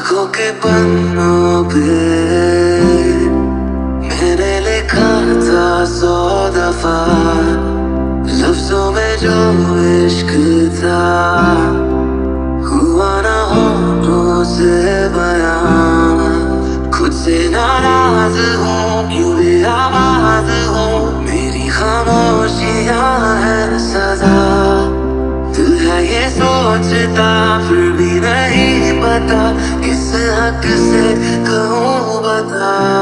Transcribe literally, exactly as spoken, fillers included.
आँखों के पन्नों पे मैंने लिखा था सौ दफा, लफ्जों में जो इश्क था हुआ ना होठों से बयां। खुद से नाराज हूँ, क्यों बेआवाज हूँ, मेरी खामोशियाँ है सजा। दिल है ये सोचता फिर भी नहीं पता, किस हक से कहूँ बता।